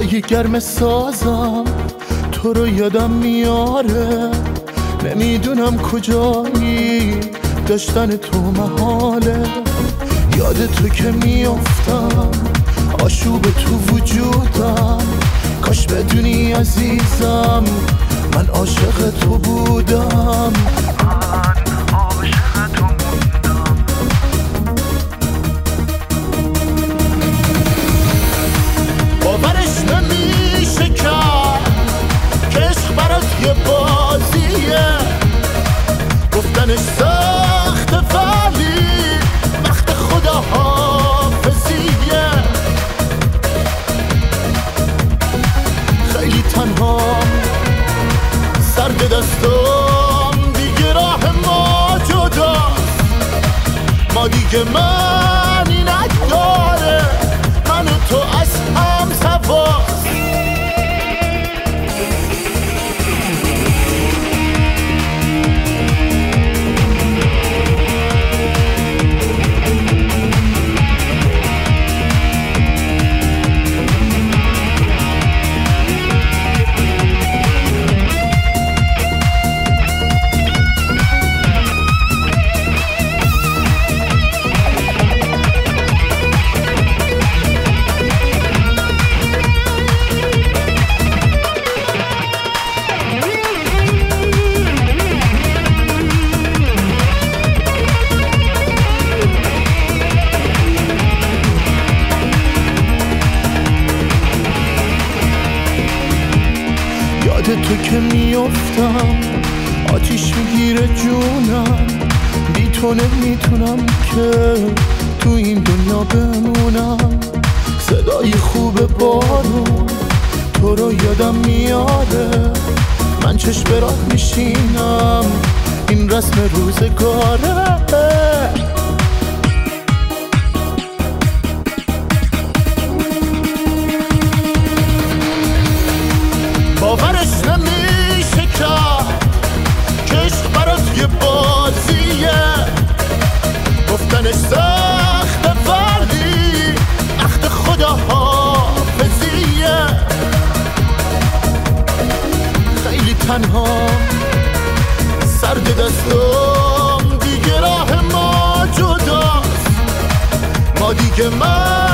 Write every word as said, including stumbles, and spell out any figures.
هوای گرم سازم تو رو یادم میاره، نمیدونم کجایی داشتن تو محاله. یاد تو که میافتم آشوب تو وجودم، کاش بدونی عزیزم من عاشق تو بودم. باورش نمیشه کرد که عشق برات یه بازیه، گفتنش سخته ولی وقت خدا حافظیه. خیلی تنها سرد دستم دیگه راه ما جداست، ما دیگه معنی نداره من و تو از هم سواست. تو که میافتم آتیش میگیره جونم، بی تو نمیتونم که تو این دنیا بمونم. صدای خوب بارون تو رو یادم میاره، من چشم به راه میشینم این رسم روزگاره. باورش نمیشه کرد که عشق برات یه بازیه، گفتنش سخته ولی عهد خدا حافظیه. خیلی تنها سرد دستم دیگه راه ما جداست، ما دیگه من